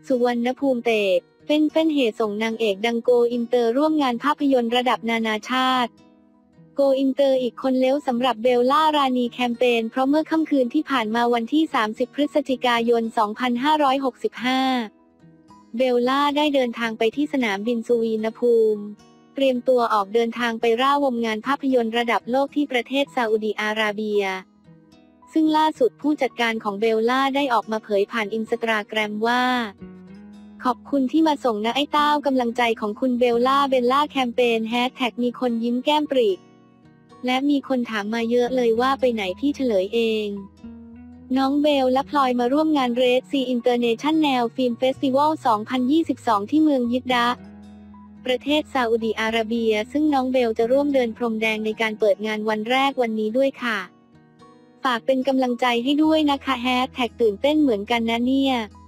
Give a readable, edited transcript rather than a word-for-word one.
สุวรรณภูมิเตะเป็นเหตุส่งนางเอกดังโกอินเตอร์ร่วมงานภาพยนตร์ระดับนานาชาติโกอินเตอร์อีกคนเลี้ยวสำหรับเบลล่ารานีแคมเปญเพราะเมื่อค่ำคืนที่ผ่านมาวันที่ 30 พฤศจิกายน 2565 เบลล่าได้เดินทางไปที่สนามบินสุวรรณภูมิเตรียมตัวออกเดินทางไปร่วมงานภาพยนตร์ระดับโลกที่ประเทศซาอุดิอาระเบียซึ่งล่าสุดผู้จัดการของเบลล่าได้ออกมาเผยผ่านอินสตาแกรมว่าขอบคุณที่มาส่งนะไอ้เต้ากำลังใจของคุณเบลล่าแคมเปญแฮชแท็กมีคนยิ้มแก้มปริและมีคนถามมาเยอะเลยว่าไปไหนพี่เฉลยเองน้องเบลและพลอยมาร่วมงาน Red Sea International Film Festival 2022 ที่เมืองยิดดะห์ประเทศซาอุดิอาระเบียซึ่งน้องเบลจะร่วมเดินพรมแดงในการเปิดงานวันแรกวันนี้ด้วยค่ะฝากเป็นกำลังใจให้ด้วยนะคะแฮชแท็กตื่นเต้นเหมือนกันนะเนี่ย